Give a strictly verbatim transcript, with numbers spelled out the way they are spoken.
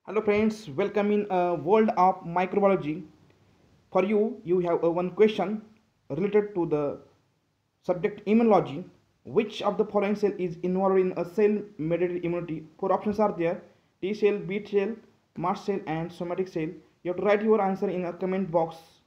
Hello friends, welcome in a world of microbiology. For you, you have uh, one question related to the subject immunology. Which of the following cell is involved in a cell-mediated immunity? Four options are there: T cell, B cell, mast cell, and somatic cell. You have to write your answer in a comment box